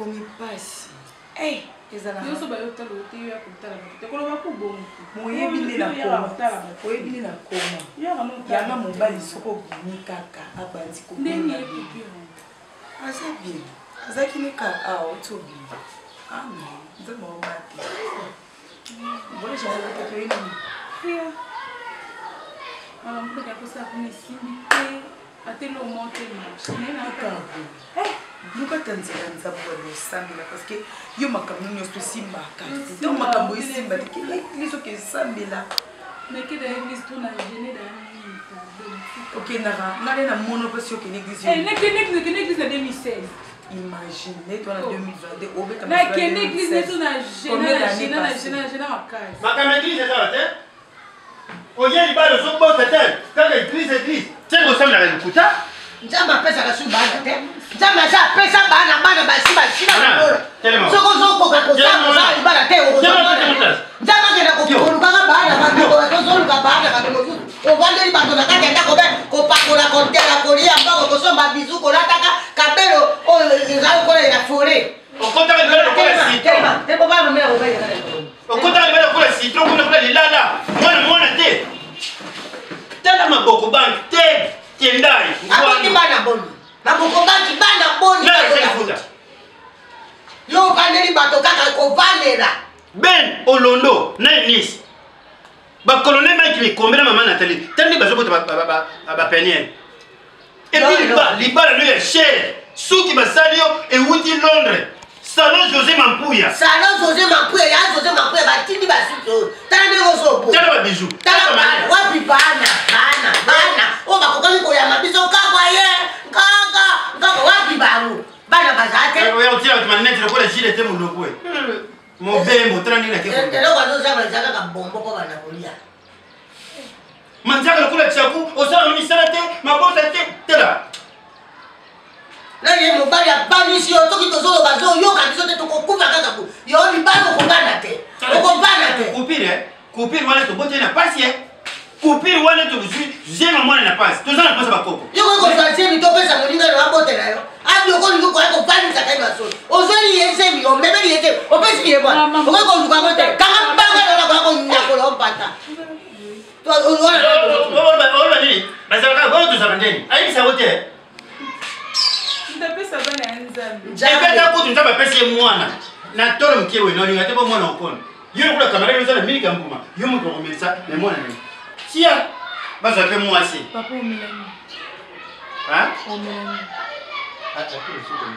comme passe. Eh, ezala. Yo so ba yo tala o te yo akutala. Te koloba ku bon. Moyebi nde na koma. Moyebi nde na koma. Yanga mobali soko bini kaka abandi ko. Ndenge ekupi. Asa bien. Azaki ne ka a otobi. Ah non, nze mo mati. Mbona shaka ta kwa ini. Ya. Mpe ka kosa ku nisimi te atelo monte na. Nena ka. Nuka tanzela nzambo lo sambela parce que yo makambo nyonso simba ka. Yo makambo simba de l'église ke sambela. Mais que l'église tourne à gêner dans OK nara na mono parce que l'église. Eh l'église de 2016. Imaginez toi en 2022 au bec na que l'église ne tourne à gêner ma case. Ma église est là tête. Oye il va le son bon tête. Quand l'église. C'est ressemble à l'écouta. Njama pesa ka suba na te. Njama sa pesa bana basi na. Soko soko ka kosa ibana te o. Njama ke na ko bana ko so luka bana ka ko. O vande bato na kaka ndako be ko pakola ko tela ko ria mbako ko somba bizu ko nataka kabelo o ezalo ko ya fore. O konta ke bela ko la citron. Te baba mera o be kana. O konta ke bela ko la citron ko na bela lala. Mwana te. Tala maboko bank te. Kendai. Aboni bana boni. Na bukobanki bana boni. Yo vandeli bato kaka ko valera. Ben Olondo na Nice. Ba colonel Mike li kombela maman Nathalie. Tandi bazoko ba peniel. Et puis libala lui est cher. Souki basalio et wuti Londres. Salon José Mampouya. Salon José Mampouya, ya José Mampouya batindi basuto. Tande ngoso po. Tala ba bijou. Tala ba wapi bana. O ba kokani ko ya mabiso kakwa ye. Kaka wapi baru. Bana bazate. Oya utira tumanete lokola jile te muloko. Mo bembo tala nina ke. Lelo kwa zo zaba zaka ka bombo ko bana kolia. Manjaka lokola tsaku, osala misala te, mabosa te, tala. Na ye mobali abani si yo toki tozolo bazo yo kandiso te tokokufa kaka ku. Yo ni bano ko bana te. Ko bana te. Kupiri wale to bote na pasi Kupiri wale to zema mwana na pasi. Tozana pasa bakoko. Yo ko sanse mi to pesa moninga na bote na yo. Abi ko ni ko bani za kai baso. Ozeli yese mi o mebe yese. O pesi ye bwana. O ko nduka bote. Kaka banga na ko nyako lo mpata. To Ola nini? Bazaka bote to zabandeni. Ayi sabote. Ndapesa bana nzambi. Ekata kutu nzaba pesi mwana. Na tolo mkewe no linga tebo mwana okono. Yo kula kamera yo sana milika mbuma. Yo mu ko komisa na mwana ni. Tia baza pe mwasi. Papa omelani. Hein? Omelani. Acha tu le suko.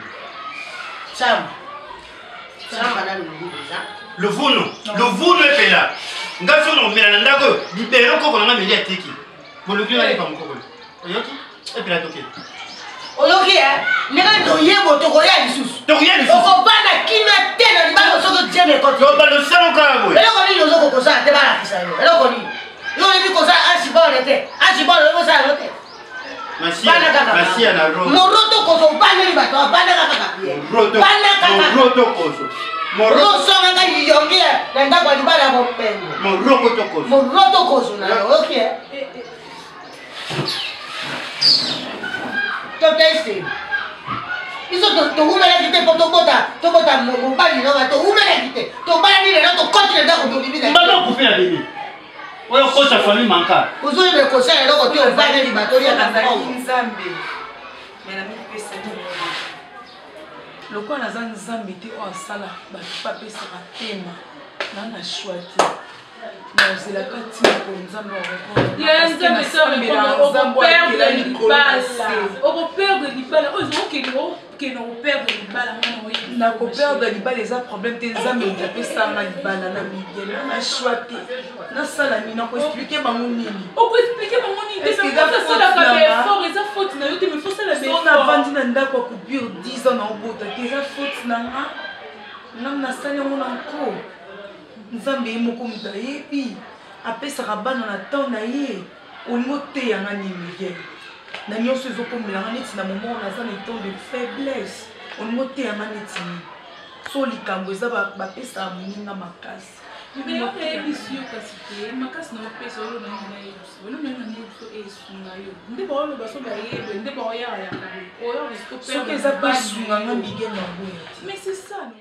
Chamba na lubuza. Le vuno est là. Ngaso no mela ndako libero koko na media tiki. Moluki wali pa mukoko. Oyoki? Et puis la toke. Oloki nega ndo yebo to koya lisusu. To koya lisusu. Oko bana kina tena libalo soko jeme ko. Yo balo sano kabo. Eloko ni lozo ko kosa te bana kisa yo. Eloko ni. Yo ni kosa ashibole te. Ashibole yo sa yo te. Masia na roto. Moroto koso bana ni bato bana kaka pie. Roto koso. Moroto nga yiyongi na ndako libala bo pembo. Moroto koso na yo. Okay. Totesi. Iso to umela kite poto bota mobali no to umela kite. To bala ni lelo to continue ndako to bibida. Mbalo kufia bibi. Oyo kosa famille manka. Uzuri be kosa lelo ko to bala ni batoria kamba. Nzambe. Mena mi pesa ni. Lokola za nzambe te o sala ba pa pesa ka tema. Na shwati. Nozela kati ko nzambe wa ko. Ya nzambe sori ko perdre libala. Ozo perdre libala na ko perdre libala eza problème te nzambe ndapesa na libala na migele na shwati. Na sala mina ko expliquer bango nini. O ko expliquer bango nini? Est-ce que ça sala ka effort eza faute na yo te me faut ça la effort. On a vendu na ndako ko pure 10 ans na obota te eza faute na nga. Na sala ngo na ko. Nzambe moko mutayebi apesaka bana na temps na ye olingo te yanga ni migele na nyonso ezokomelanga neti na moment naza na temps de faiblesse olingo te yanga neti so likambo eza bapesaka moninga makasi Mais on est ambitieux parce que ma casse n'a pas sur le nom de le même est sungayo. Ndé bon le baso baye, ndé bon ya ya kabi. Oyo risque Ce que ça pas sunganga Miguel Nambo. Mais c'est ça non.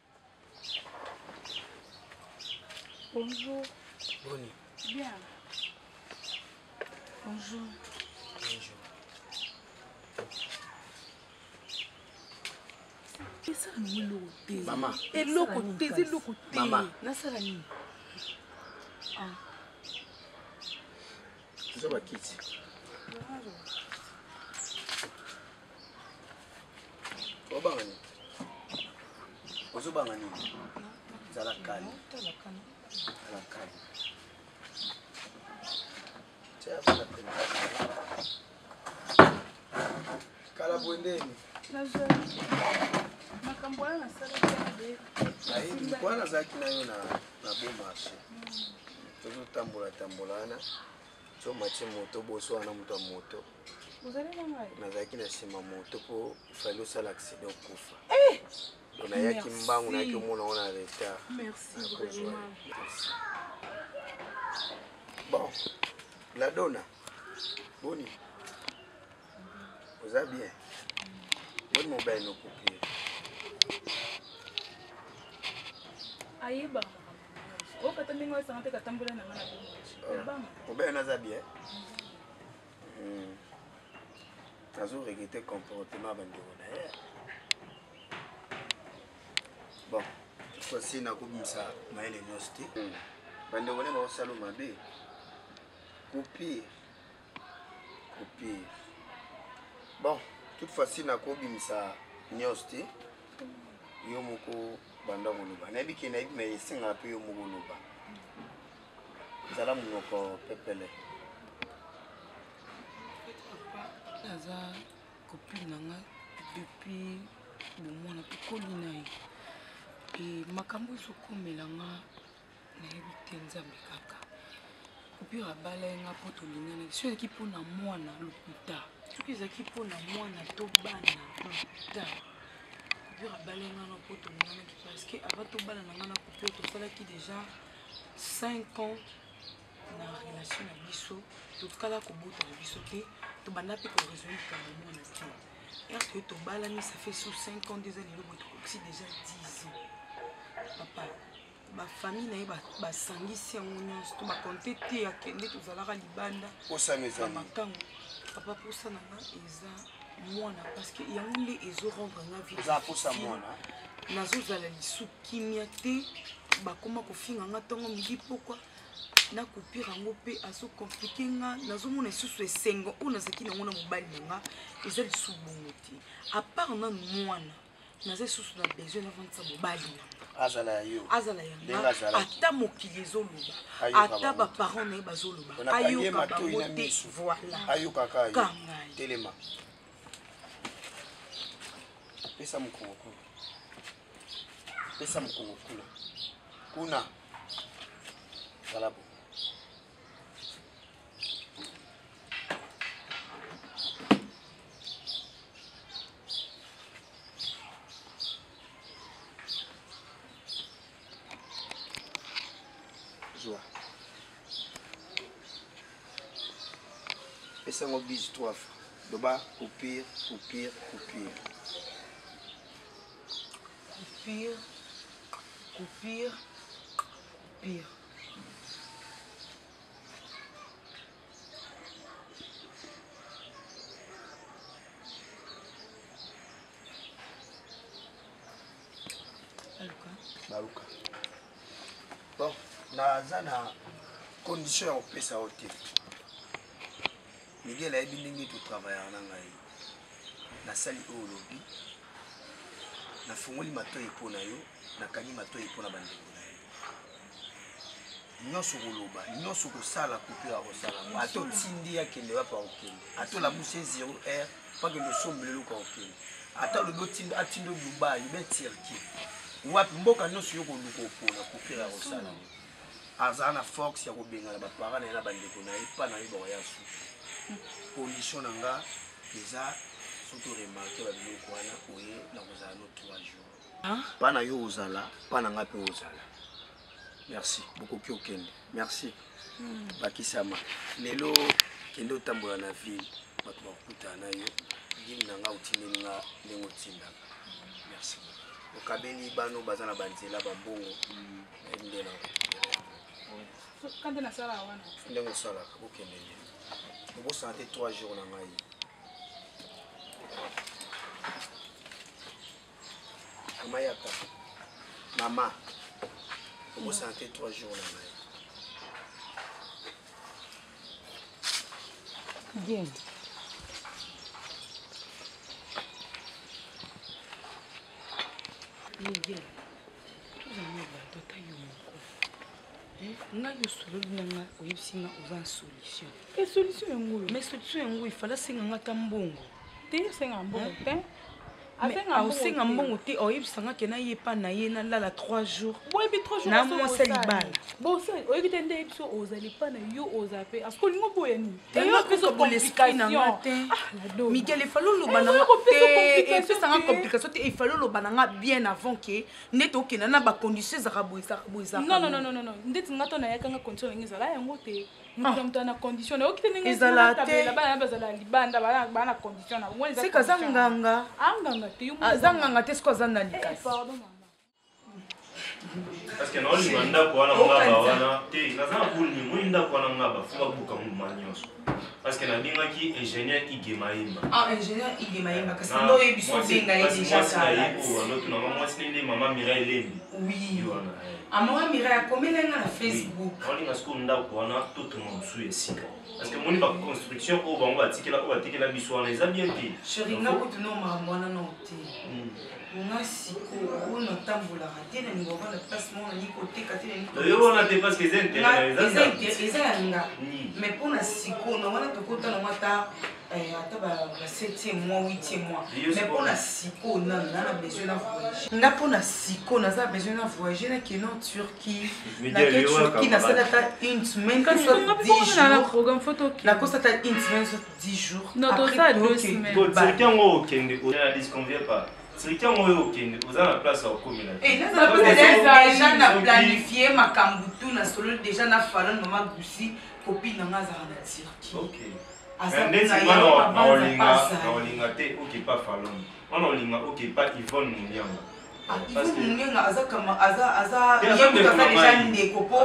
Bonjour. Boni. Bien. Bonjour. Bonjour. C'est ça nous le côté. Maman. Et le côté, c'est le côté. Maman. Na salani. Ah. C'est ça ma kiti. Obangani. Ozobangani. Zala kali. Zala kali. Tiens, ça kala bwendeni. Makambo na salani. Ayi mkwana zaki nayo na bon marché. Toujours tambolana. So machi moto boso wana mtu wa moto. Vous allez manger. Nazaki na sima moto po ifalo sala accident kufa. On a yaki mbangu na yaki mona ona retard. Merci vraiment. Bon. La donna. Boni. Vous allez bien. Bonne mon bain no copier. Ayeba. O katambi ngwa santé katambola na ngana bon. Mon bain na bien. Toujours regretter comportement bandeko na ye. Bon, voici na kubimisa maene nyositi. Bandeko ne ba osalo mabe. Copier. Bon, toute fois-ci na kubimisa nyositi. Yo moko banda moluba. Na biki na me singa pe yo moko luba. Zala munoko pepele. Naza copine nanga depuis le mois na pikoli na ye. Et makambo ezokomela nga nayebi te nzambe kaka. Kopire abala ye nga mpo tolingana. Soki ezalaki mpo na mwana lokuta. Soki ezalaki mpo na mwana to bana lokuta. Kopire abala ye nga na mpo tolinganaki parce que avant tobala na nga na kopire tosalaki déjà 5 ans na relation na biso. Tokala kobota na biso te. To bana pe ko rejoindre comme moi na te. Et que to balani ça fait sous 5 ans déjà les lobo aussi déjà 10 ans. Papa, ma famille na ba sangisi yango nyonso to ba compter te ya kende to zalaka libanda. Osa mezani. Papa pour ça nanga eza mwana parce que yango nde ezo rendre na vie. Eza pour ça mwana. Nazo zala lisu kimia te ba koma ko finga nga tongo midi pourquoi na kopira ngo pe aso compliqué nga nazomona susu esengo ona zaki na ngona mobali nga eza lisu bongo te à part na mwana naza susu na besoin na vantsa mobali azala yo yanga ata mokili ezoloba ata ba parents na ye bazoloba ayoka bango te voilà ayoka kaka telema pesa mkongo kuna salabo joie. Et ça m'oblige 3 fois. De bas, au pire. Baluka. Bon, naza na condition ya kopesa o te. Miguel ayebi ndenge totravaillaka na ngai. Nasali oyo olobi. Nafungoli matoi mpo na yo, nakangi matoi mpo na bandeko na yo. Nyonso koloba, nyonso kosala kopera kosala. Ato tindi akende wapa okende. Ato labuse 0R, pakende osombelelo kwa okende. Ata lobi otindo atindo Dubai, be Turquie. Wapi mboka nyonso yo koluka opona kopera kosala. Aza na force ya kobenga na bapara na bandeko na ye pa na ye boya su. Condition nanga déjà surtout remarquer ba biloko wana oye na kozala no 3 jours. Pas na yo ozala, pas na nga pe ozala. Merci. Beaucoup qui okende. Merci. Bakisama. Lelo kendo tambola na ville. Bato bakutana yo. Gili nanga utinde nga lengo tinda. Merci. Okabeli bano bazana banzela bambongo. Ndela. Quand tu as ça là, Ndela sala okende. Obo santé 3 jours na ngai. Amayaka. Maman. Obo santé 3 jours na ngai. Bien. Miguel, tu as mis la dota yomoko. Nga yo solo nanga oyebisi nga oza solution. Et solution yango. Mais solution yango il fallait senga nga tambongo. Te senga mbongo te. Asenga mbongo te oyebisa nga kena yepa na ye na lala 3 jours. Boy bi 3 jours na mwasa libala. Bon ça, oyebi te nde biso ozali pa na yo ozape. Asko lingo boyani. Te yo peso pour l'esprit na nga te. Miguel, il fallait lo bananga te. Et ça nga complication te, il fallait lo bananga bien avant que neto okena na ba conditions za raboisa. Non. Ndeti ngato na yakanga condition ngizala yango te. Mutu na condition na okite ninga ezala te. Bana bazala libanda bana condition na ngoni za. C'est kaza nganga. Anganga te yo. Azanga te sko zanda likasi. Pardon maman. Parce que non limanda ko wana ngaba wana te nazana bulni mwinda ko wana ngaba fuba buka mu manyoso. Parce que na binga ki ingénieur Igemaimba. Ingénieur Igemaimba kasi ndo yebiso benga ye déjà ça. L'autre na moi c'est maman Mireille Lembi. Oui. Amora Mireille komelenga na Facebook. On nga sko nda ko wana tout monde sou esika. Parce que moni ba construction o bango batikela biso wana eza bien te. Chérie nga ko tuno mwana no te. Nga siko ona tambola raté na ngo na place mon ni côté katene ni. Yo wana te parce que c'est intéressant. Mais pour na siko na wana to kota na mata ata ba 7e mois 8e mois. Mais pour na siko na besoin na voyager. Nga pour na siko na za besoin na voyager na keno Turquie. Na Turquie na ça date une semaine que soit 10 jours. Na programme photo. Na ko ça date une semaine soit 10 jours. Non, tout ça 2 semaines. Bon, c'est un mot qui ne disconvient pas. C'est quelqu'un qui vous a la place au communal. Et là, ça peut être déjà na planifié ma kambutu na solo déjà na falon maman Goussi copine na ngazara na Turquie. OK. Asa na olinga te OK pas falon. On olinga OK pas Yvonne Munyanga. Parce que Munyanga aza déjà ndeko po.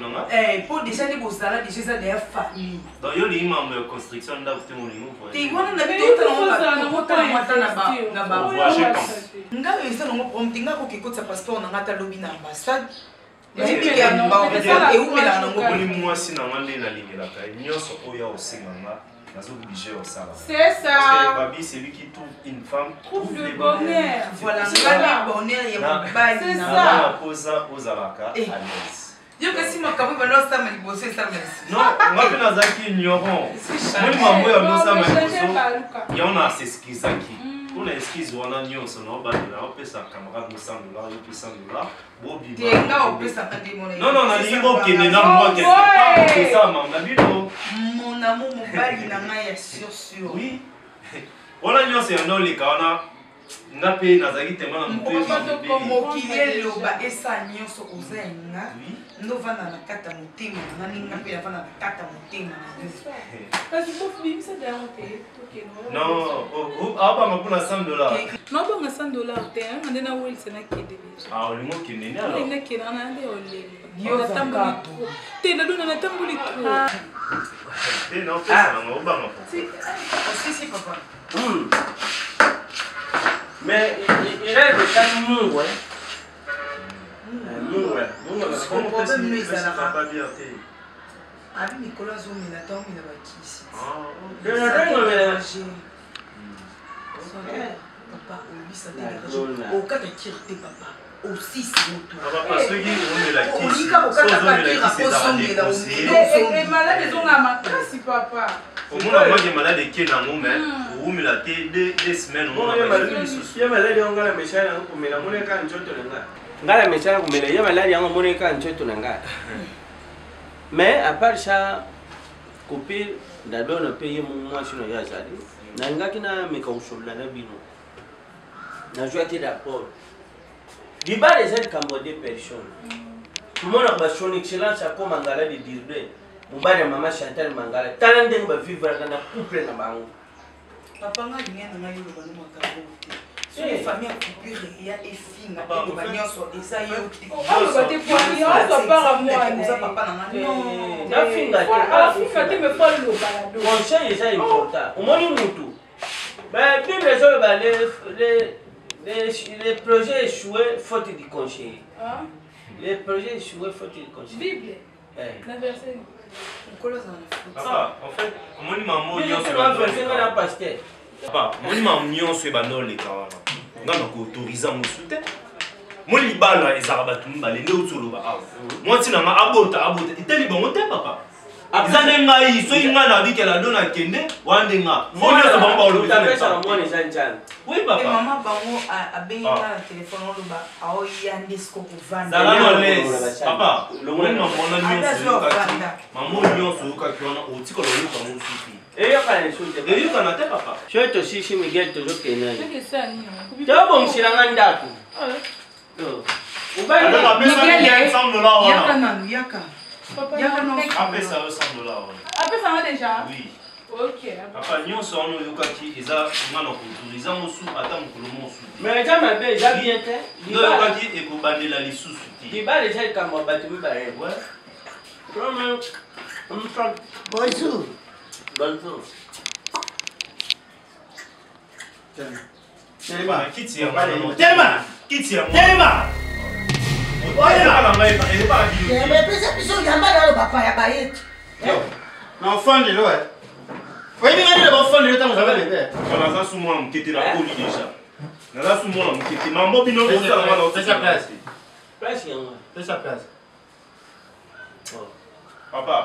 Po déjà ni bozala déjà ça des famille. Donc yo li membre de construction nda te molingo pour. Te wana na bitu na mota na ba voyage. Nga yesa ngo promptinga ko kikotsa passeport na ngata lobby na ambassade. Ebi ya mba e umela na ngo boli mwasi na ngande na lingela ka nyoso oya osenganga nazo obligé au sala. C'est ça. Parce que Babi c'est lui qui trouve une femme trouve le bonheur. Voilà, le bonheur ya mobali c'est na ça. Posa ozalaka à l'aise. Yo kasi makabu bano sa maliboso sa merci. Non, moi je nazaki ignorant. Moi mambo ya dosa maliboso. Ya ona s'excuse qui. On a excuse wana nyonso na obandela opesa camarade $100 yo pesa $100 bobi. Tenga opesa kadimona. Non, na lingo kene na moi que c'est ça maman bino. Mon amour mobali na ngai sûr. Oui. Wana nyonso ya ndolika wana ngape nazaki tema na mpe mokili loba esa nyonso ozenga ndo vanda na kata motema na ninga pe vanda na kata motema parce que bim ça d'ailleurs te non aba mapuna $100 non ba $100 te ngande na wel sena kede ah olimo kinene alors ngende kena na nde ole yo tambuli te na dona na tambuli te non pesa na oba mapo si papa mais il rêve de chaque mou, ouais. Mou, ouais. Le problème, nous, c'est pas bien. Avec Nicolas Zoumi, il a tant mis là-bas qui ici. Papa, lui, ça dégage. Au cas de tirter, papa. Aussi, c'est mon tour. Parce que on est là qui. On dit qu'au cas de tirter, papa. Et malade, ils ont la matrasse, papa. Au moins, moi, j'ai malade qui est dans mon main. Ou me l'a été 2 semaines. On a malade. Il y a malade, on a la méchante, on met la monnaie quand tu te l'as. Ngala méchante, on met la malade, on a la monnaie quand tu te l'as. Mais à part ça, copine, d'abord, on a payé mon mois sur le Yazadi. Nanga qui n'a mis qu'au sol la bino. N'a joué à tes rapports. Du bas des aides Cambodais personne. Mon son excellence à comme Mangala de dire Mobile Maman Chantal Mangala. Talent de vivre dans un couple na bango. Papa nga lingana nga yo ba no makabo te. So les familles a coupure ya efinga et ba nyonso esa yo te. Oh ba te poani on so para moi. Oza papa na nga non. Na finga te. Ah finga te me faut le balado. Conseil est important. Au moins mutu. Ben Bible so ba les projets échoués faute du conseiller. Hein? Les projets échoués faute du conseiller. Bible. La verset. Papa, en fait, mon maman Il y a un pasteur. Papa, mon maman c'est banol les kawana. Nga na ko autoriser mon soutien. Mon libala ezaraba tumba le ne utulu ba awu. Moi tina ma abota iteli bon te papa. Izane ngai so inga na bikela dona kende wande nga. Mo ne so bamba olo bizane ça moi les gens. Oui papa. Et maman bango a benga na téléphone olo ba ao yande sko ko vanda. Salama les. Papa, le monde na mona Attention, vanda. maman nyonso ka kiona otiko lo luka mon sufi. Et il y a pas les choses. Et yo kana te papa. Je te suis chez Miguel toujours kenani. C'est que ça ni. Tu as bon silanga ndako. Uba Alors na appelle ça $100 Yaka wana. nanu yaka. Papa. Yaka no. Appelle ça $100 wana. Après ça va déjà. Oui. OK. Papa nyonso ono yokaki eza ngana ko autoriser mosu ata mokolo mosu. Mais ça m'a bien, ça bien te. Ndo yokaki ekobandela lisusu ti. Di ba déjà comme battu ba. Ouais. Vraiment. Bonjour. Bonjour. Telema kiti ya mwana. Telema kiti ya mwana. Telema. Oya na ngai pa ele pa bilu. Mais pesa biso yamba na lo papa ya bayeti. Na enfant de l'eau. Oui, mais il y a des enfants de l'eau, vous avez les On a sous moi on était la poli déjà. Na la sous moi on était mambo bino ko sala mwana. Fais sa place. Place yango. Fais sa place. Papa,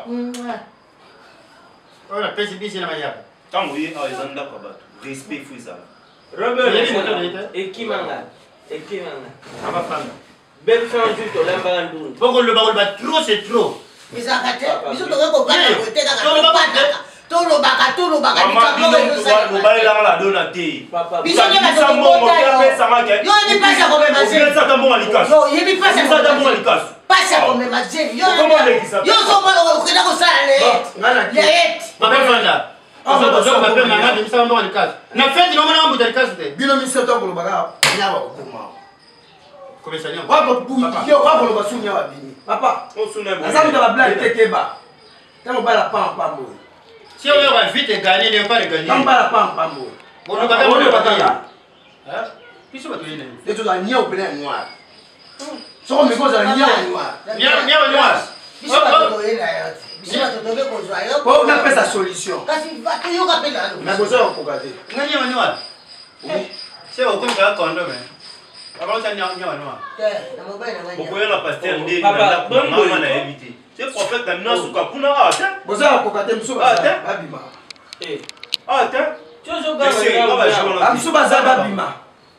Oh, la place est bien, c'est la manière. tango ye a ezanda kwa batu. Respect faut ça. Robert Il y a des motos de l'État. Ekimanga. Ekimanga. On va prendre. Belle fin juste lamba ndundu. Pourquoi le barreau trop, c'est trop. Ezaka te. Biso toke ko bana ko te kaka. Tolobaka Mama bino to ba la la dona te. Papa. Biso nye ba to ko ta. Yo ni pasa ko me mazeli. Vous êtes mo alikasu. Yo yebi pasa Vous êtes mo ko alikasu. pasa ko me mazeli. Yo Comment lekisa? yo so mo ko kena ko sala le. Ngana Le et. Papa Fanda. On va pas m'appeler maman, mais ça va me casse. Na fête, non, on va me casse. bino miseto koloba nyawa okoma Comment ça vient? wako buyo wako koloba su nyawa bini papa On suna mo. azami de la blague tekeba tamo bala pam mo Si on va vite gagner, il ne va pas gagner. tamo bala pam mo Bon, nous allons pas gagner. Hein? Qui sont les gens? et tu la nya obele noir so me ko za nya noir Viens, noir. Biso ba to ela yo. Biso ba to toke ko zwa yo. po na pesa solution Kasi va to yo ka pela no. na bozo ko gade Ngani noir. C'est au comme ça, quand même. Avant ça, noir. Na mobile na ngani. Bokoya na pasteur ndé Papa, na bongo mama na éviter. C'est prophète na nasu ka kuna ata. bozo ko gade mso Ah, ba babima Eh. Ata. Chozo Monsieur, amso baza babima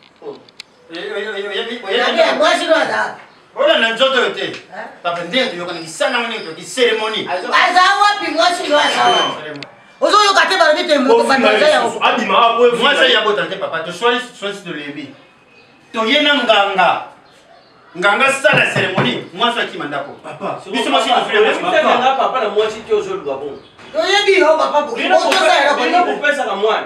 Ya moi si no ada. Ola na nzoto yote. Papa ndiye tuyokana kisana mwenye to kiseremoni. Aza wapi moi si no ada. Ozo yo ka te ba ni te mo ba na ya. abima apo Moi ça y a botant papa, to choisis de lebi. To yena nganga. Nganga sala cérémonie, moi ça qui mandako. papa. Biso moi si to faire Papa. Papa na moi si tu ozolu babon. Yo yebi yo papa ko. Bino Ozo sa ya ko bino ni. kupesa ka mwana.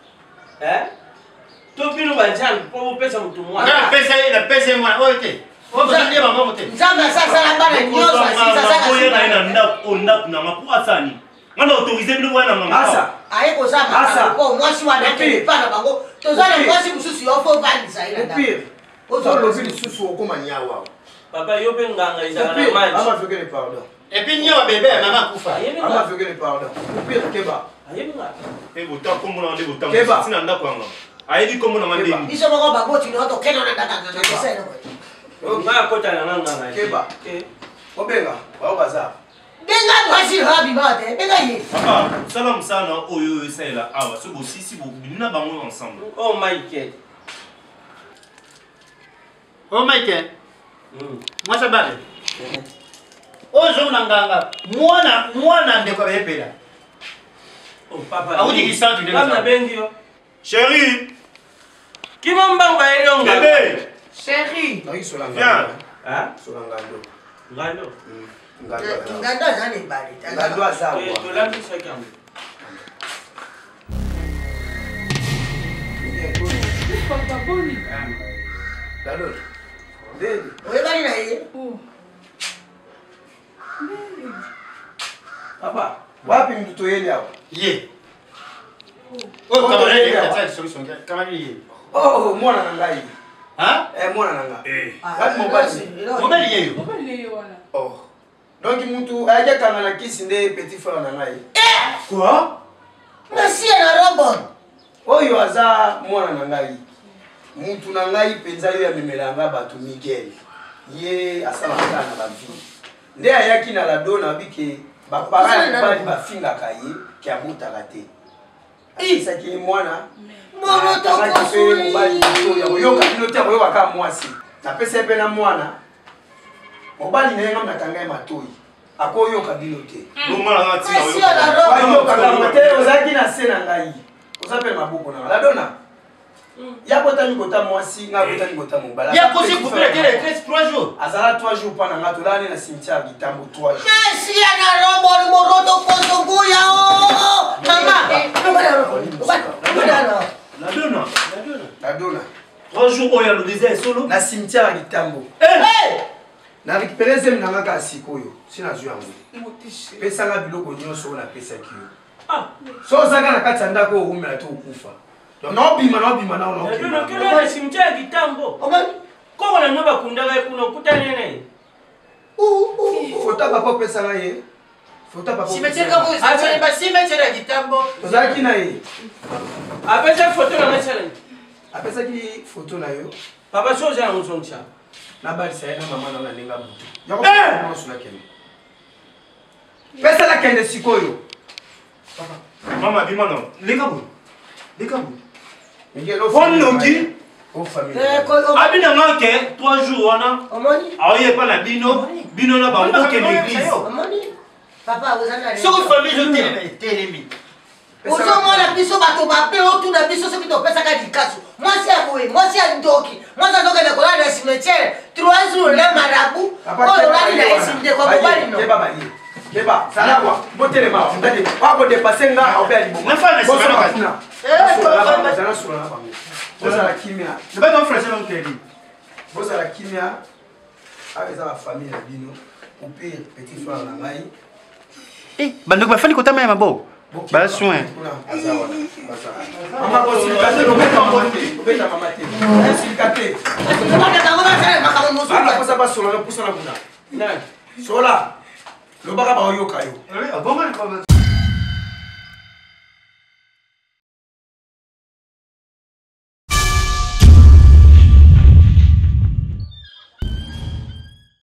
To bino banjani po pesa mtu mwana. Ngana pesa moi oite. Ozo ndiye mama mote. Nzamba sa sala bana nyoso asisa sa Oya na ka. ina ndako na mapu asani. Ngana autoriser bino wana nganga. asa Aye ko sa ba ko moi si wa na te pa na bango. To za na moi si mususu yo fo vali sa ila da. pire Ozo lobi lisusu okoma nyawa Papa yo pe nganga izala na pire maji. ama fekele pardon Et puis nyawa bébé maman kufa. Ayebi ama nga. fekele pardon pire keba Ayebi nga. E bota kombo na ndé bota. Keba. Sina ndako nganga. Ayebi kombo na ndé. Biso mo ko ba boti no to keno na daka na sa no. Nga kota na nganga. Keba. obenga bao baza Benga moi si habi ba te. Benga ye. Papa, salam sana oyo ça là awa. Ce beau si vous bina bango ensemble. Oh my God. Oh Michael, moi ça va. Ozo nganga. Mwana ndeko bepela. Oh papa. Audi qui sent tu Kama bengi yo. Chérie, Kima mbanga elonga. bébé. Chérie. naki solanga Viens. Hein? solanga ndo Ngalo. Ngando azane bali. Ngando azawa. Tolandi chacun. Papa boni. Lalo. Ndeni. Oye bali na yeye. Papa, wapi mtoto yeli hapo? Ye. Oh, camarade, tata solution. Camarade. Oh, mwana na ngai. Hein? Mwana na ngai. Wapi mobali? Mobali yeyo. Mobali yeyo wana. Oh. Donc mutu aje kanga na kisi nde petit frère na ngai. Quoi? Nasi na robot. Oyo aza mwana na ngai. Mutu na ngai penza yo ya memelanga batu Miguel. Ye asala kana ba vie. Nde ayaki na la dona bike ba parents ba bafinga kaye ki abuta kate. Isa ki mwana. Mono to kosuli. Mobali to ya yoka binote ya yoka ka mwasi. Na pesa pe na mwana. Mobali na yenga mnakanga ya matoi. Ako yoka binote. Mwana ngati na Nasi na robot. Yoka kanga te ozaki na sena ngai. Osape maboko na la dona. Ya kota ni kota mwasi nga kota ni kota mobala. Ya kosi couper la 3 jours. Azala 3 jours pana ngato lani na cimetière Gitambo 3 jours. Nasi na robot moroto kosoguya o. Mama. La donna. La dona. 3 jours oya le désert solo. Na cimetière Gitambo. Hey! Na récupérer zem na ngaka sikoyo. Sina zwa yango. Motiche. Pesa nga biloko nyonso na pesa kiyo. Ah. So zaka na kati ndako umela to ukufa. No bima na no. Ndio kile ni simtia Gitambo. Omani. Ko na nyoba kundaga kuno kutane nene. Fota papa pesa nga ye. Fota papa. Cimetière kabo c'est pas cimetière ya Gitambo. Tozaki na ye. Apesa photo na message. Apesa ki photo na yo. Papa soja na msoncha. Na bali sai na mama na ninga butu. Yako kwa suna kende. Pesa la kende sikoyo. Mama bima non. Lekabu. Ngelo Fon noki. O famille. Abina ngake 3 jours wana. Omani. Aoye pa na bino na bango ke l'église. Omani. Papa ozana. Soko famille je telemi. Ozomona biso bato bape otuna biso soki topesaka dikaso. Mwasi ya boye, mwasi ya ndoki. Mwasi azokende kolala na cimetière 3 jours na marabu. Oyo lali na esinde kwa mobali no. Keba baye. Keba, sala kwa. Botele ma, ndade. Wako dépasser nga obeli bongo. Na fa na sima na. Zana sura na bango. Boza la kimia. C'est pas ton frère c'est l'oncle dit. Boza la kimia. Avec la famille na bino. Au pire petit frère na ngai. Bandoko bafani kotama ya mabo. Ba soin. Mama ko silikate lobeta mama te. Silikate. Ala kosa ba sola na pusana kuna. Nani? Sola. Lobaka ba oyoka yo. Bongo